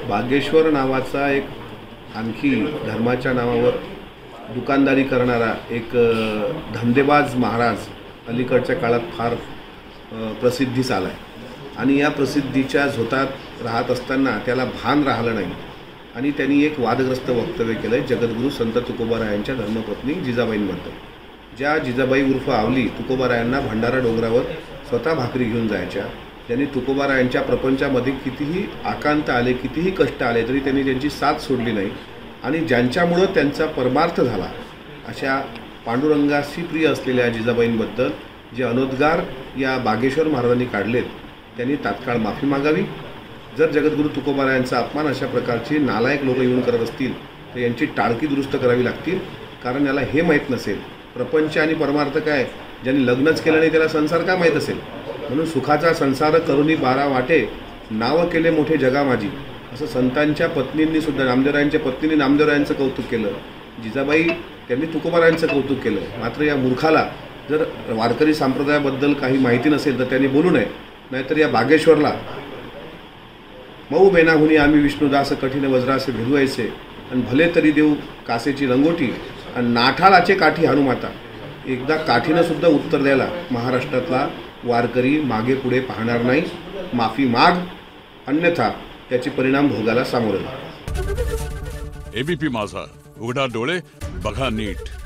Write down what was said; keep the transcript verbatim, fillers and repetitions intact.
बागेश्वर नावाचा एक आणखी धर्माच्या नावावर दुकानदारी करणारा एक धंदेबाज महाराज अलीकडच्या काळात फार प्रसिद्धीस आला आहे आणि या प्रसिद्धीच्या झोतात राहत असताना त्याला भान राहिलं नाही आणि त्यांनी एक वादग्रस्त वक्तव्य केलं आहे जगद्गुरू संत तुकोबारायांच्या धर्मपत्नी जिजाबाईंबद्दल। ज्या जिजाबाई उर्फ आवली तुकोबारायांना भंडारा डोंगरावर स्वतः भाकरी घेऊन जायच्या, त्यांनी तुकोबारायांच्या प्रपंचामध्ये कितीही आकांत आले, कितीही कष्ट आले तरी त्यांनी त्यांची साथ सोडली नाही आणि ज्यांच्यामुळं त्यांचा परमार्थ झाला अशा पांडुरंगाशी प्रिय असलेल्या जिजाबाईंबद्दल जे अनोद्गार या बागेश्वर महाराजांनी काढलेत त्यांनी तात्काळ माफी मागावी। जर जगद्गुरू तुकोबारायांचा अपमान अशा प्रकारचे नालायक लोक येऊन करत असतील तर यांची टाळकी दुरुस्त करावी लागतील, कारण याला हे माहीत नसेल प्रपंच आणि परमार्थ काय। ज्यांनी लग्नच केलं नाही त्याला संसार काय माहीत असेल। म्हणून सुखाचा संसार करुणी बारा वाटे, नाव केले मोठे जगा माझी, असं संतांच्या पत्नींनी सुद्धा नामदेवरायांच्या पत्नींनी नामदेवरायांचं कौतुक केलं, जिजाबाई त्यांनी तुकोबारायांचं कौतुक केलं। मात्र या मूर्खाला जर वारकरी संप्रदायाबद्दल काही माहिती नसेल तर त्यांनी बोलू नये, नाहीतर या बागेश्वरला मऊ बेनाहुनी आम्ही विष्णुदास कठीण वज्रासे भिजवायचे आणि भले तरी देऊ कासेची रंगोटी आणि नाठाळाचे काठी हनुमाता। एकदा काठीनं सुद्धा उत्तर द्यायला महाराष्ट्रातला वारकरी मागे पुढे पाहणार नाही। माफी माग, अन्यथा त्याचे परिणाम भोगायला सामोरे जा। एबीपी माझा, उघडा डोळे बघा नीट।